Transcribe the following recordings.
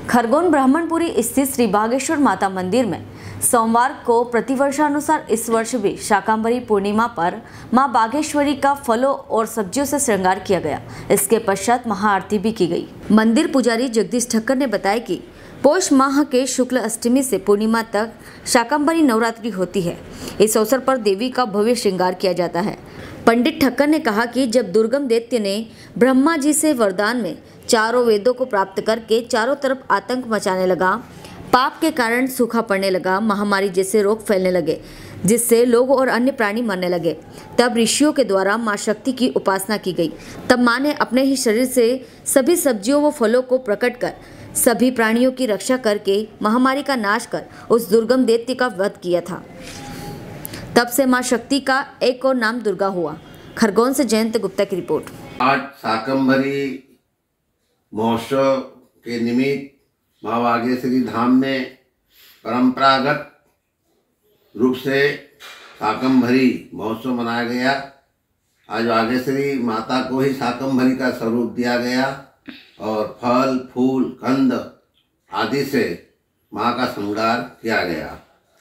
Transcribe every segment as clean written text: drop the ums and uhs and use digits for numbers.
खरगोन ब्राह्मणपुरी स्थित श्री बागेश्वर माता मंदिर में सोमवार को प्रतिवर्षानुसार इस वर्ष भी शाकंभरी पूर्णिमा पर मां बागेश्वरी का फलों और सब्जियों से श्रृंगार किया गया। इसके पश्चात महाआरती भी की गई। मंदिर पुजारी जगदीश ठक्कर ने बताया कि पौष माह के शुक्ल अष्टमी से पूर्णिमा तक शाकंभरी नवरात्रि होती है। इस अवसर पर देवी का भव्य श्रृंगार किया जाता है। पंडित ठक्कर ने कहा कि जब दुर्गम दैत्य ने ब्रह्मा जी से वरदान में चारों वेदों को प्राप्त करके चारों तरफ आतंक मचाने लगा, पाप के कारण सूखा पड़ने लगा, महामारी जैसे रोग फैलने लगे, जिससे लोग और अन्य प्राणी मरने लगे, तब ऋषियों के द्वारा मां शक्ति की उपासना की गई। तब मां ने अपने ही शरीर से सभी सब्जियों व फलों को प्रकट कर सभी प्राणियों की रक्षा करके महामारी का नाश कर उस दुर्गम दैत्य का वध किया था। तब से मां शक्ति का एक और नाम दुर्गा हुआ। खरगोन से जयंत गुप्ता की रिपोर्ट। आज शाकंभरी महोत्सव के निमित्त मां बागेश्वरी धाम में परंपरागत रूप से शाकंभरी महोत्सव मनाया गया। आज बागेश्वरी माता को ही शाकंभरी का स्वरूप दिया गया और फल फूल कंद आदि से मां का श्रृंगार किया गया।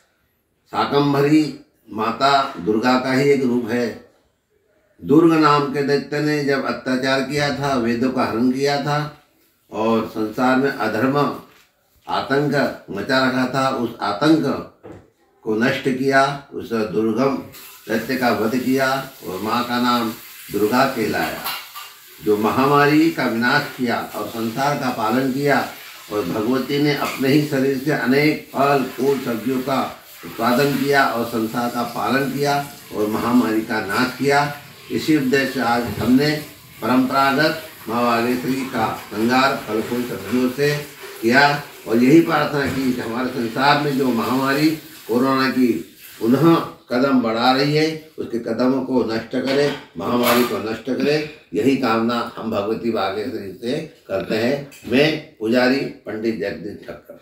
शाकंभरी माता दुर्गा का ही एक रूप है। दुर्ग नाम के दैत्य ने जब अत्याचार किया था, वेदों का हरण किया था और संसार में अधर्म आतंक मचा रखा था, उस आतंक को नष्ट किया, उस दुर्गम दैत्य का वध किया और माँ का नाम दुर्गा कहलाया, जो महामारी का विनाश किया और संसार का पालन किया। और भगवती ने अपने ही शरीर से अनेक फल फूल सब्जियों का उत्पादन किया और संसार का पालन किया और महामारी का नाश किया। इसी उद्देश्य से आज हमने परंपरागत मां बागेश्वरी का श्रृंगार फल फूल सब्जियों से किया और यही प्रार्थना की कि हमारे संसार में जो महामारी कोरोना की पुनः कदम बढ़ा रही है, उसके कदमों को नष्ट करे, महामारी को नष्ट करे, यही कामना हम भगवती बागेश्वरी से करते हैं। मैं पुजारी पंडित जगदीश ठक्कर।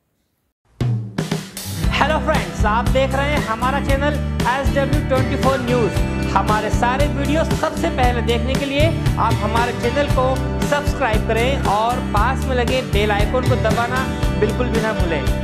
हेलो फ्रेंड्स, आप देख रहे हैं हमारा चैनल SW24 न्यूज़। हमारे सारे वीडियो सबसे पहले देखने के लिए आप हमारे चैनल को सब्सक्राइब करें और पास में लगे बेल आइकन को दबाना बिल्कुल भी ना भूलें।